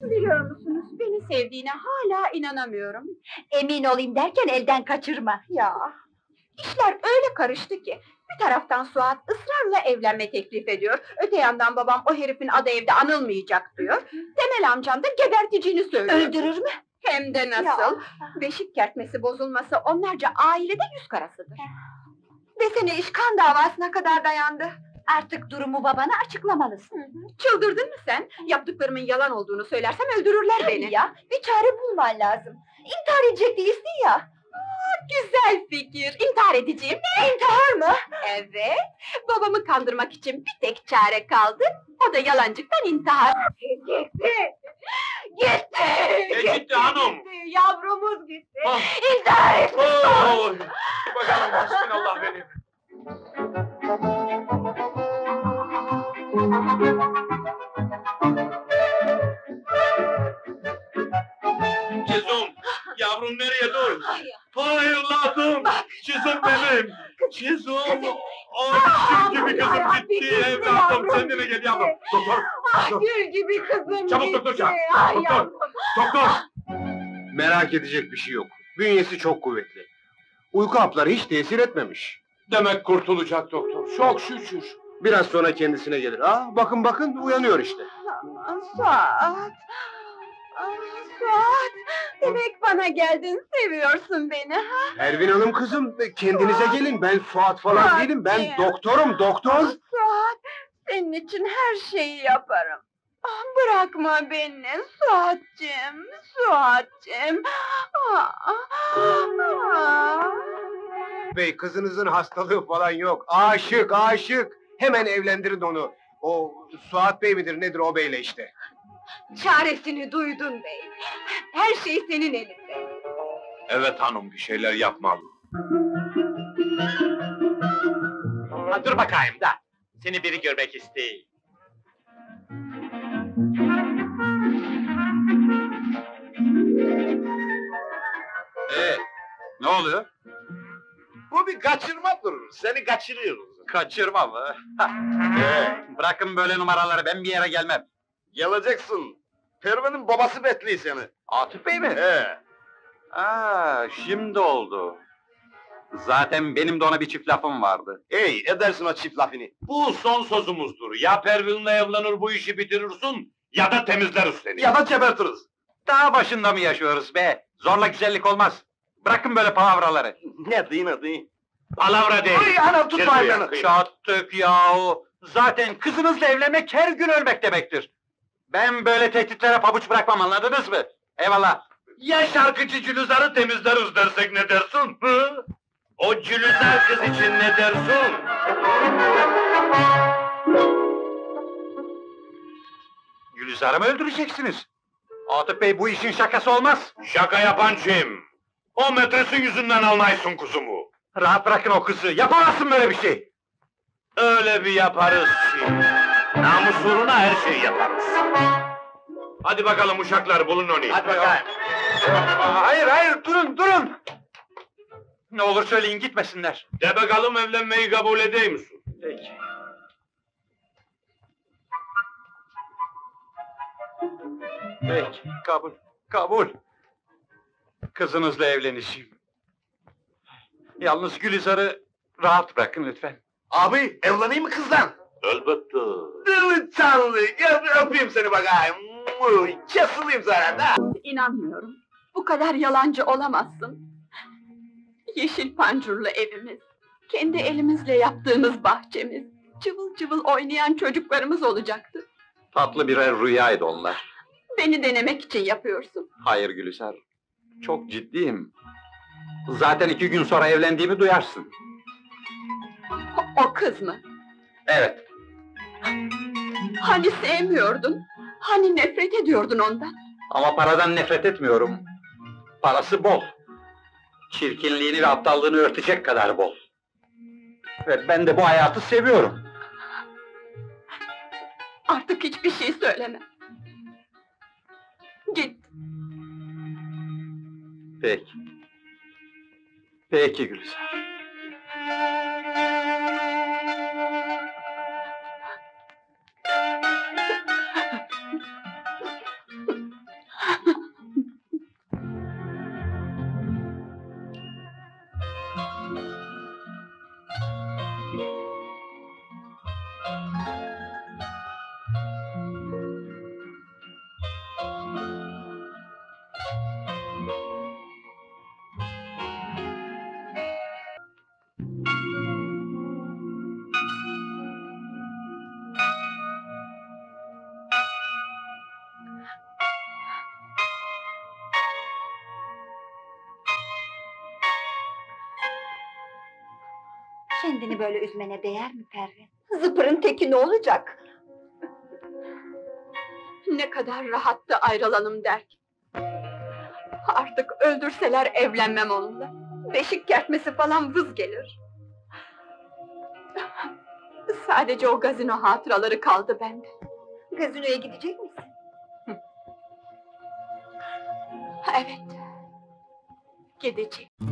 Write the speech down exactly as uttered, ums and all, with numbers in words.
Biliyor musunuz, beni sevdiğine hala inanamıyorum. Emin olayım derken elden kaçırma. Ya, işler öyle karıştı ki... Bir taraftan Suat ısrarla evlenme teklif ediyor. Öte yandan babam o herifin adı evde anılmayacak diyor. Temel amcam da geberteceğini söylüyor. Öldürür mü? Hem de nasıl? Ya. Beşik kertmesi bozulması onlarca ailede yüz karasıdır. Desene iş kan davasına kadar dayandı. Artık durumu babana açıklamalısın. Hı hı. Çıldırdın mı sen? Yaptıklarımın yalan olduğunu söylersem öldürürler beni. Ya, bir çare bulman lazım. İntihar edecek değilsin ya. Güzel fikir. İntihar edeceğim. Ne intihar mı? Evet. Babamı kandırmak için bir tek çare kaldı. O da yalancıktan intihar. Gitti. Gitti. Ne gitti hanım? Gitti. Yavrumuz gitti. Ah. İntihar etti. Oy! Bakalım bismillah benim. Cizum, yavrum nereye dur? Hayırladım, Cizum benim. Cizum, ah gül gibi kızım gitti evladım. Kendine gel yavrum. Doktor, Ah gül gibi kızım çabuk gitti. doktor çağır. Ay Doktor. yavrum. doktor. Merak edecek bir şey yok. Bünyesi çok kuvvetli. Uyku hapları hiç tesir etmemiş. Demek kurtulacak doktor, çok şükür. Biraz sonra kendisine gelir. Aa, bakın bakın uyanıyor işte. Ah, Suat. Ah, Suat. Demek bana geldin, seviyorsun beni ha? Pervin Hanım kızım, kendinize gelin. Ben Suat falan Suat değilim. Ben değil. doktorum, doktor. Suat, senin için her şeyi yaparım. Ah, bırakma beni Suatcığım, Suatcığım. Ah, ah, ah. Bey, kızınızın hastalığı falan yok. Aşık, aşık. Hemen evlendirin onu. O Suat Bey midir nedir o beyle işte. Çaresini duydun bey. Her şey senin elinde. Evet hanım, bir şeyler yapmalı. Ha, dur bakayım da, seni biri görmek isteyeyim. Ee, ne oluyor? Bu bir kaçırmadır, seni kaçırıyoruz. Kaçırma mı? Ee, Bırakın böyle numaraları, ben bir yere gelmem. geleceksin. Pervin'in babası bekliyor seni. Atıf Bey mi? He. Aa, şimdi oldu. Zaten benim de ona bir çift lafım vardı. Ey, edersin o çift lafını. Bu son sözümüzdür. Ya Pervin'le evlenir bu işi bitirirsin, ya da temizleriz seni. Ya da gebertiriz. Dağ başında mı yaşıyoruz be? Zorla güzellik olmaz. Bırakın böyle palavraları. Ne değil, ne değil. Palavra değil. Ay anam, tutmayın Çattık beni. Çattık yahu. Zaten kızınızla evlenmek her gün ölmek demektir. Ben böyle tehditlere pabuç bırakmam, anladınız mı? Eyvallah. Ya şarkıcı Cülüzar'ı temizleriz dersek ne dersin? Hı? O Cülüzar kız için ne dersin? Gülizar'ı mı öldüreceksiniz? Atıf Bey, bu işin şakası olmaz. Şaka yapan kim? O metresin yüzünden almaysın kuzumu. Rahat bırakın o kızı, yapamazsın böyle bir şey. Öyle bir yaparız ki. Namus uğruna her şeyi yaparız. Hadi bakalım uşaklar, bulun onu. Hadi bakayım. Hayır, hayır, durun, durun! Ne olur söyleyin, gitmesinler. De bakalım, evlenmeyi kabul edeyim misin? Peki. Peki, kabul, kabul. Kızınızla evlenişim. Yalnız Gülizar'ı rahat bırakın lütfen. Abi, evleneyim mi kızdan? Elbette. Deli canlı, gel bir öpeyim seni bakayım. Kesileyim sana da. İnanmıyorum. Bu kadar yalancı olamazsın. Yeşil pancurlu evimiz, kendi elimizle yaptığımız bahçemiz, cıvıl cıvıl oynayan çocuklarımız olacaktı. Tatlı birer rüyaydı onlar. Beni denemek için yapıyorsun. Hayır Gülizar, çok ciddiyim. Zaten iki gün sonra evlendiğimi duyarsın. O, o kız mı? Evet, Hani sevmiyordun? Hani nefret ediyordun ondan? ama paradan nefret etmiyorum. Parası bol. Çirkinliğini ve aptallığını örtecek kadar bol. Ve ben de bu hayatı seviyorum. Artık hiçbir şey söyleme. Git. Peki. Peki Gülizar. Kendini böyle üzmene değer mi Pervin? Zıpırın teki ne olacak? Ne kadar rahattı ayrılalım derken. Artık öldürseler evlenmem onunla. Beşik kertmesi falan vız gelir. Sadece o gazino hatıraları kaldı bende. Gazinoya gidecek misin? Evet. Gideceğim.